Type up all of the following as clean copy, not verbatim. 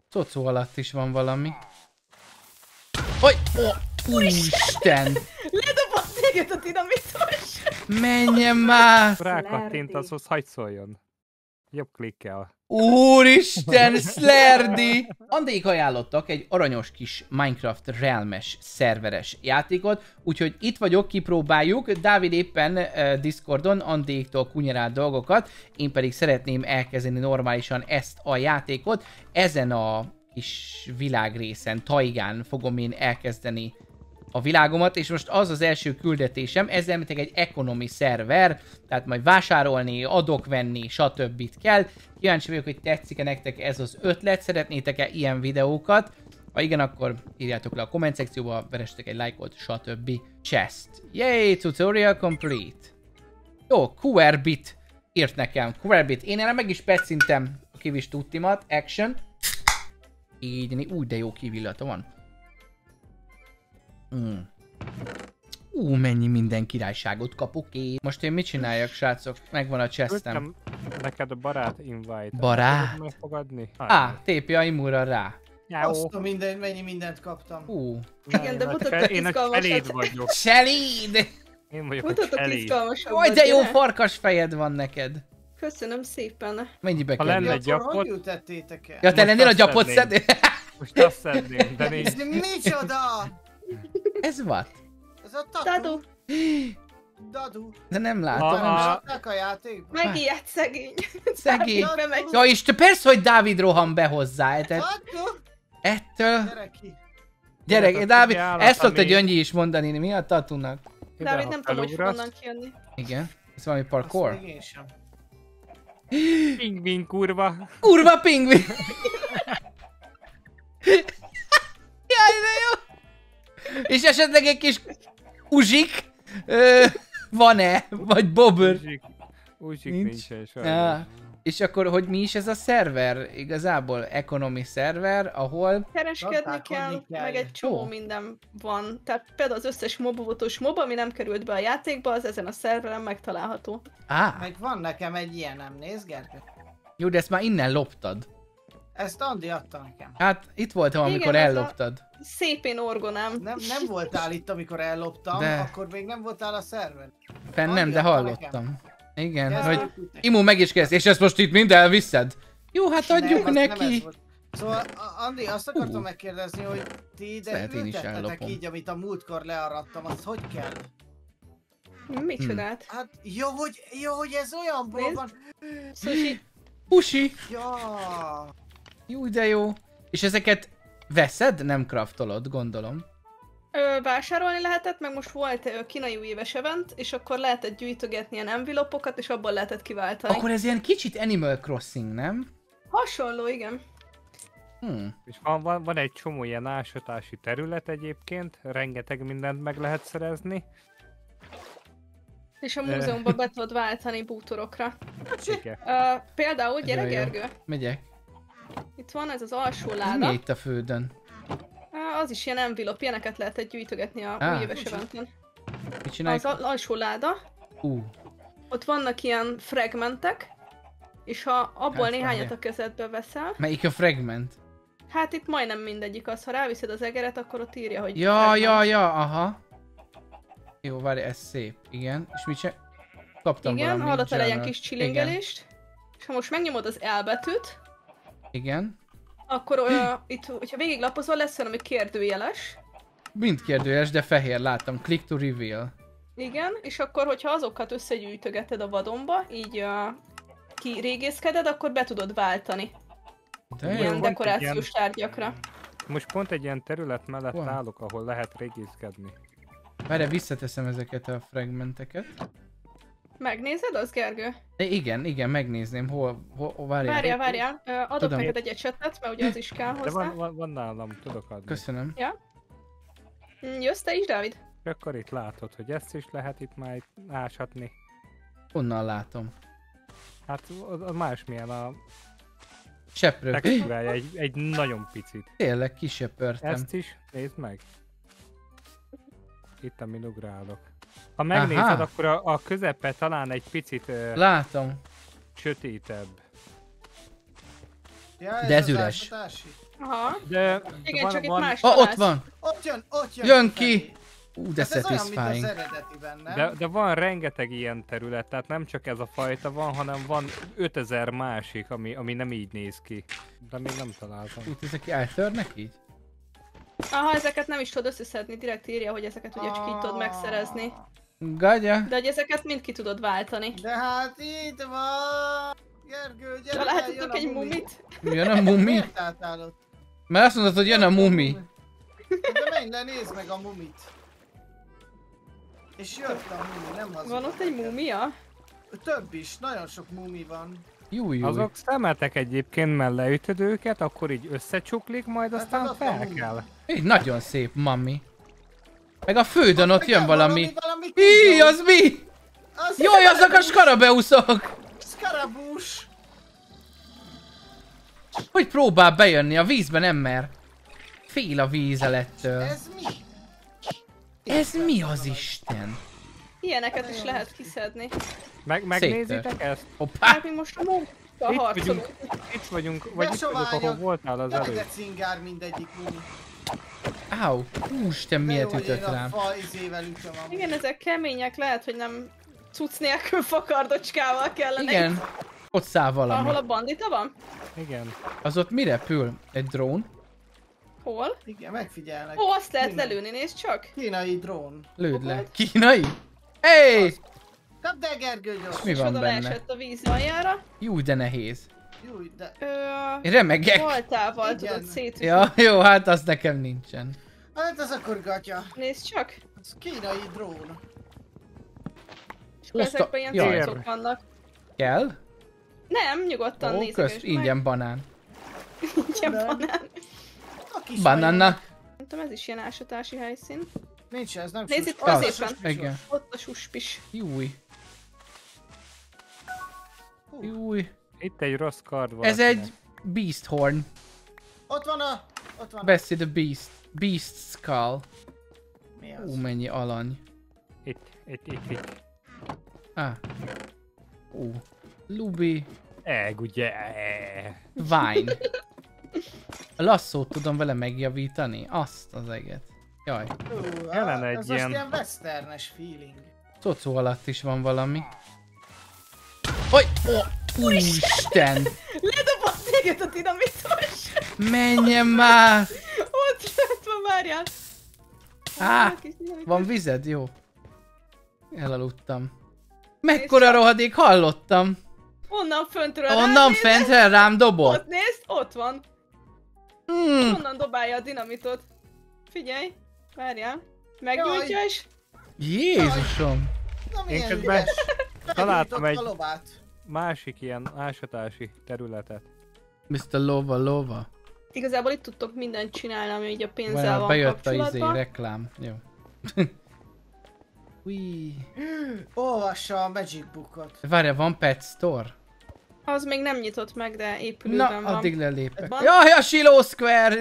Cocó alatt is van valami. Hogy? Úristen! Ledobott téged a dinamitos! Menjen már! Rákattintasz, az hagy szóljon. Jobb klikkel. Úristen, Slerdy! Andék ajánlottak egy aranyos kis Minecraft Realmes szerveres játékot, úgyhogy itt vagyok, kipróbáljuk. Dávid éppen Discordon Andéktól kunyerál dolgokat, én pedig szeretném elkezdeni normálisan ezt a játékot. Ezen a kis világrészen, taigán fogom én elkezdeni a világomat, és most az az első küldetésem, ez említek egy economy szerver, tehát majd vásárolni, adok venni, stb. Kell. Kíváncsi vagyok, hogy tetszik-e nektek ez az ötlet, szeretnétek-e ilyen videókat? Ha igen, akkor írjátok le a komment szekcióba, veressetek egy lájkot, stb. Chest. Yay, tutorial complete. Jó, QRBit írt nekem. QRBit. Én erre meg is pecintem a kivis tudtimat. Action. Így, úgy de jó kivillata van. Mennyi minden királyságot kapok én. Most én mit csináljak, srácok? Megvan a chestem. Neked a barát invite. Barát? Megfogadni? Tépj a imúra rá. Azt a mennyi mindent kaptam. Igen, de mutatok Én a cseléd vagyok. Cseléd! Én vagyok a Mutatok cseléd. izgalmasabbat. Jaj, de jó farkas fejed van neked. Köszönöm szépen. Mennyibe Ha lenne kerül? gyapot... Hogy ültettétek el? Ja, te lennél a gyapot szedni? Most azt szedném, de nincs. Ez micsoda? Ez what? Ez a tatu. Dadu, Dadu. De nem látom. Nem rakták a játékba? megijedt szegény. Szegény. Bemegy. Ja, és te persze, hogy Dávid rohan be hozzá. Tatu? Ettől... Gyere ki. Gyerek, Dávid, állat, ezt szokta ami- Gyöngyi is mondani, mi a tatunak? Dávid, nem tudom, hogy Felugrasz. honnan kijönni. Igen. Ez valami Azt parkour? még én sem. Pingvin kurva. Kurva pingvin! Jaj, de jó! És esetleg egy kis uzsik van-e? Vagy bobber? Uzsik Nincs. nincsen Ja. sajnos. És akkor, hogy mi is ez a szerver? Igazából economy szerver, ahol... Kereskedni Gazdálkodni kell, kell. meg egy csomó Jó. minden van. Tehát például az összes mobovotos mob, ami nem került be a játékba, az ezen a szerveren megtalálható. Meg van nekem egy ilyen, nem néz, Gergő? Jó, de ezt már innen loptad. Ezt Andi adta nekem. Hát itt voltam, Igen, amikor ez a- elloptad. Szépén orgonám. Nem voltál itt, amikor elloptam, De. akkor még nem voltál a szerver. Fenn nem, de hallottam. Igen, Ja, hogy Imu meg is kezd, és ezt most itt mind elviszed? Jó, hát adjuk az nem ez neki. volt. Szóval, Andi, azt akartam megkérdezni, hogy ti ide Lehet, én is ültettetek ellopom. így, amit a múltkor learadtam, azt hogy kell? Micsodát? Hát, jó, hogy ez olyanból Nézd. van. Sushi. Pusi! Ja. Jó, de jó. És ezeket veszed? Nem craftolod, gondolom. Vásárolni lehetett, meg most volt kínai új éves event, és akkor lehetett gyűjtögetni ilyen envelopokat, és abból lehetett kiváltani. Akkor ez ilyen kicsit Animal Crossing, nem? Hasonló, igen. És van egy csomó ilyen ásatási terület egyébként, rengeteg mindent meg lehet szerezni. És a múzeumban be tudod váltani bútorokra. Igen. Például, gyere Nagyon jó. Gergő, Megyek. itt van ez az alsó Ez láda. mi itt a földön? Az is ilyen envelope, ilyeneket lehetett gyűjtögetni a új éves eventen. Mit Az csináljuk? alsó láda, ott vannak ilyen fragmentek, és ha abból Hát, néhányat várjál. a kezedbe veszel, Melyik a fragment? hát itt majdnem mindegyik az, ha ráviszed az egeret, akkor ott írja, hogy Ja, fragment. ja, aha. Jó, várj, ez szép. Igen. És mit csinál? Kaptam Igen, valami hallottál egy ilyen journal. kis csilingelést, és ha most megnyomod az L betűt, Igen. akkor itt, hogyha végiglapozol, lesz valami kérdőjeles. Mind kérdőjes, de fehér, láttam. Click to reveal. Igen, és akkor, hogyha azokat összegyűjtögeted a vadonba, így kirégészkeded, akkor be tudod váltani De Jó. ilyen jó. dekorációs tárgyakra. Most pont egy ilyen terület mellett Van. állok, ahol lehet régészkedni. Várj, visszateszem ezeket a fragmenteket. Megnézed az, Gergő? Igen, megnézném. Hol várjál. Várjál, adok Tudom. neked egy ecsetet, mert ugye az is kell De hozzá. van nálam, tudok adni. Köszönöm. Jössz te is, Dávid? És akkor itt látod, hogy ezt is lehet itt már ásatni. Honnan látom? Hát az másmilyen a Seprő. textúrája, egy nagyon picit. Tényleg kisöpörtem. Ezt is, nézd meg. Itt, amin ugrálok. Ha megnézed, Aha. akkor a közepe talán egy picit Látom. sötétebb. Ja, De ez az üres. ásatási. Aha. De Igen, csak itt más Ott találsz. van! Ott jön. Jön ki! De Hát ez olyan, mint satisfying. az eredetiben, nem? De van rengeteg ilyen terület, tehát nem csak ez a fajta van, hanem van 5000 másik, ami nem így néz ki. De még nem találtam. Itt ezek eltörnek így? Aha, ezeket nem is tudod összeszedni, direkt írja, hogy ezeket ugye csak így tudod megszerezni. Gagya? De hogy ezeket mind ki tudod váltani. De hát itt van! Gergő, gyere, Találtatok egy mumit? Jön a mumi? Miért álltál ott? Mert azt mondod, hogy jön a mumi. De menj le, nézd meg a mumit. És jött a mumi, nem az. Van ott egy mumia? Több is, nagyon sok mumi van. Júj. Azok szemetek egyébként, mert leütöd őket, akkor így összecsuklik, majd Hát aztán az a fel mumi. kell. Így nagyon szép, mami. Meg a földön ott jön valami. Valami Hí, az mi? Jaj, azok a skarabeuszok! Skarabús! Hogy próbál bejönni? A vízbe nem mer. Fél a vízelettől. Ez mi? Ez mi az Isten? Ilyeneket is lehet kiszedni. Megnézitek ezt? Hoppá! Hát mi most a munka Itt harcolunk. vagyunk, vagy itt vagyok, ahol voltál az Nem előtt. de cingár mindegyik mumi. Áú! Úristen, miért ütött Én rám? a fa izével ütöm amúgy. Igen, ezek kemények, lehet, hogy nem cucc nélkül fakardocskával kellene. Igen. Ott száll Ahol valami. a bandita van? Igen. Az ott mi repül? Egy drón? Hol? Igen, megfigyelnek. Ó, azt lehet Kínai. lelőni, nézd csak! Kínai drón. Lőd le. Fogod? Kínai? Hey! Kapd el, Gergő, gyors. Mi És van oda benne? leesett a víz aljára. Jú, de nehéz. Júj, de... Én remegek. Voltával Igen. tudod szétütni. Ja, jó, hát az nekem nincsen. Hát ez akkor gatya. Nézd csak! Ez kínai drón. És akkor Oszta- ezekben ilyen Jaj. cuccok vannak. Kell? Nem, nyugodtan Ó, nézzük kösz, ingyen banán. Ingyen Nem. banán. A kis Banana. Nem tudom, ez is ilyen ásatási helyszín. Nincs ez, nem Nézd sus- itt Az. középen. Igen. Ott a suspis. Júj. Júj. Itt egy rossz kard van. Ez egy Beast Horn. Ott van a... Ott van a... Bessie the Beast. Beast Skull. Mi az? Mennyi alany. Itt. Ah. Lubi. Ugye. Vine. A lasszót tudom vele megjavítani? Azt az eget. Jaj. Ellen egy ez ilyen- most ilyen westernes feeling. Cocó alatt is van valami. Hogy? Úristen! Ledobott téged a dinamitos! Menjen már! Ott van, várjál! Á, Kis dinamitos. van vized? Jó. Elaludtam. Mekkora rohadék, hallottam. Onnan föntről Onnan ránézed, fentre rám dobott. Ott nézd, ott van. Hmm. Onnan dobálja a dinamitot. Figyelj, várjál. Meggyújtja is. Jézusom. Na milyen közben ügyes. találtam Felgyújtott egy- a lovát. Másik ilyen ásatási területet. Mr. Lova. Igazából itt tudtok mindent csinálni, ami így a pénzzel Vajon van bejött a izé kapcsolatban. reklám. Jó. Ui. Olvassa a Magic Bookot. Várja, van Pet Store? Az még nem nyitott meg, de épülőben Na, van. addig lelépek. Van? Jaj, a Shiloh Square!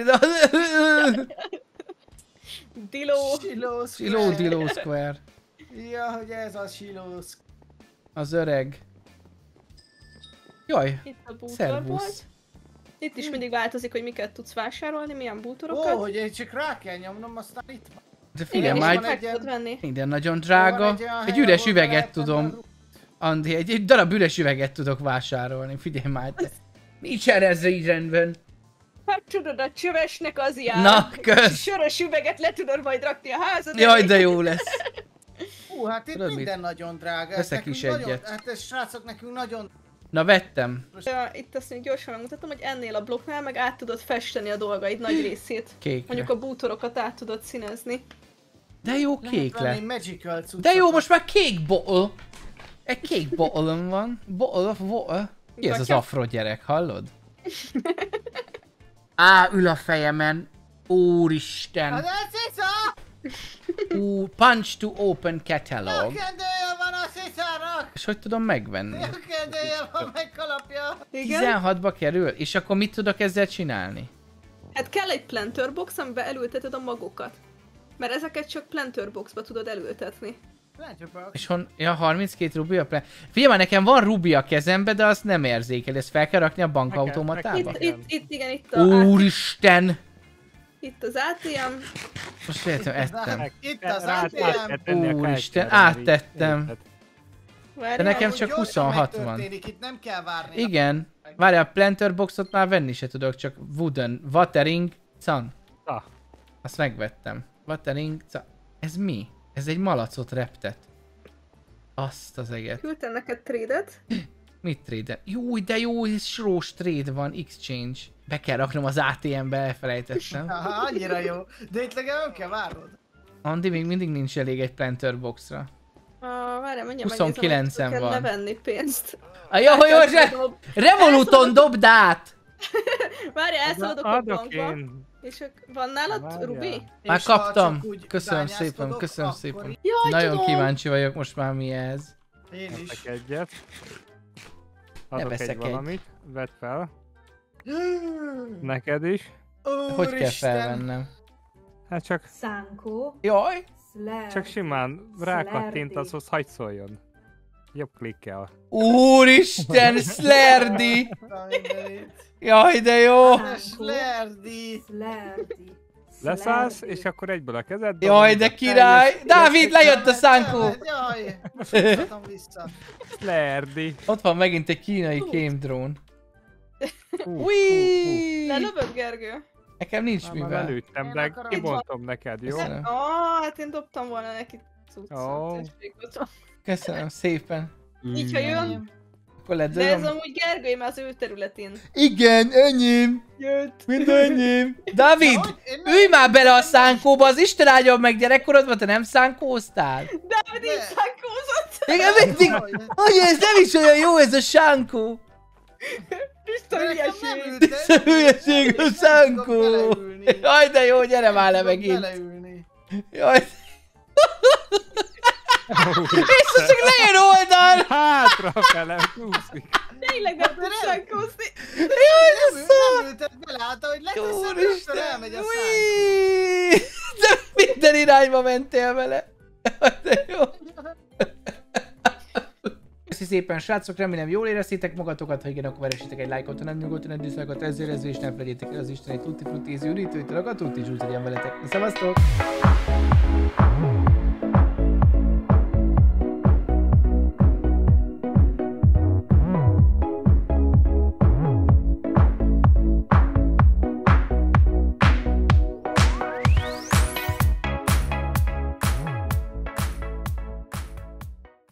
Diló. Shiloh Shiloh Square. Dilloh Square. Ja, hogy ez a Shiloh Square. Az öreg. Jaj, Itt a bútor szervusz. volt. Itt is mindig változik, hogy miket tudsz vásárolni, milyen Ó, bútorokat. hogy én csak rá kell nyomnom, aztán itt van. De Igen, figyelj, és már meg egy tudod ilyen- venni. minden nagyon Van drága. olyan Egy hely, üres ahol üveget lehet venni a tudom. Andi, egy darab üres üveget tudok vásárolni. Figyelj már, te. Nincsen ez így rendben. Hát tudod, a csövesnek az jár. Na, kösz. Sörös üveget le tudod majd rakni a házad Jaj, elé. de jó lesz. Hát itt Tudod minden nagyon drága. Ez Veszek nekünk is nagyon, egyet. Hát ez srácok nekünk nagyon... Na, vettem. Itt azt mondjuk gyorsan megmutatom, hogy ennél a blokknál meg át tudod festeni a dolgaid nagy részét. Kékre. Mondjuk a bútorokat át tudod színezni. De jó Lehet kék venni lett. magical cuccokat. De jó, most már kék bottle. Egy kék bottle van. Bottle of water. Ki ez az Gatya? afro gyerek, hallod? Á, ül a fejemen. Hát Úristen. ez cica! Punch to open catalog. Nyakkendője van a cicának! És hogy tudom megvenni? Nyakkendője van, meg kalapja! Igen? 16-ba kerül? És akkor mit tudok ezzel csinálni? Hát kell egy planter box, amiben elülteted a magokat. Mert ezeket csak planter boxba tudod elültetni. És ja, 32 rubi a Figyelj már, nekem van rubi a kezembe, de azt nem érzékel. Ezt fel kell rakni a bankautomatába? Igen, itt a... Úristen! Itt az ATM. Most értem, ettem. Itt az ATM. Úristen, áttettem. De nekem Várjál, csak Gyorsan 26 van. megtörténik, itt nem kell várni. Igen. Várjál, a planter boxot már venni se tudok, csak wooden. Watering can. Ah. Azt megvettem. Watering can. Ez mi? Ez egy malacot reptet. Azt az eget. küldtem neked trade-et. Mit trade? Jó, de jó, és srós trade van, exchange. Be kell raknom az ATM-be, elfelejtettem. Aha, annyira jó. De itt legalább nem kell várnod. Andi, még mindig nincs elég egy planter boxra. Várjál, mindjárt 29-en van. levenni pénzt. Jó, Revoluton dobd át! Várjál, elszaladok a Adok bankba. én. És van nálad Várjál. Rubi? Már És ha kaptam. csak úgy Köszönöm bányászkodok, szépen, köszönöm akkor szépen. Jaj, Nagyon tudom. kíváncsi vagyok most már mi ez. Én is. Veszek egyet. Adok veszek egy egy. valamit. Vedd fel. Neked is. Hogy kell Úristen. felvennem? Hát csak, Szánkó, Jaj! csak simán rákattintasz, az hagy szóljon. Jobb klikkel. Úristen, Slerdi! Jaj, de jó! Slerdi. Szlerdi. Leszállsz, és akkor egyből a kezed. Jaj, de király! Dávid, lejött a szánkó! Jaj, most mutatom vissza. Lerdi. Ott van megint egy kínai kémdrón. Ui! Lelövöd, Gergő? Nekem nincs Már mivel. lőttem, Én de akarom. kibontom neked, jó? Köszönöm. Hát én dobtam volna neki cuccot. Ó. tessék, ott van. Köszönöm szépen. Így, ha jön. Akkor De ez ledzőlöm. amúgy Gergő, mert az ő területén. Igen, enyém! Jött. Mind enyém! Dávid! Hogy? Én nem- Ülj már bele a szánkóba, az Isten áldjon meg gyerekkorodban, te nem szánkóztál? Dávid így szánkózott. Igen, mindig... Hogy ez nem is olyan jó ez a sánkó! Tiszta De nekem nem hülyeség. ült, Ez a hülyeség, a szánkó! Jaj, de jó, gyere már le megint! Beleülni. Jaj! Vissza csak lejön oldal! Hátrafele úszik. Tényleg nem tud szánkózni. Jaj, de szar! Nem ültet bele, hát ahogy leteszem, rögtön Úristen! elmegy a szám. Ui! De minden irányba mentél vele! Jaj, de jó! Köszi szépen, srácok, remélem jól éreztétek magatokat, ha igen, akkor veressétek egy lájkot, ha nem nyugodtan egy diszlájkot, ezzel és ne felejtjétek el az isteni tutti frutti ízű üdítőitől, a tutti zsúz legyen veletek. Szevasztok!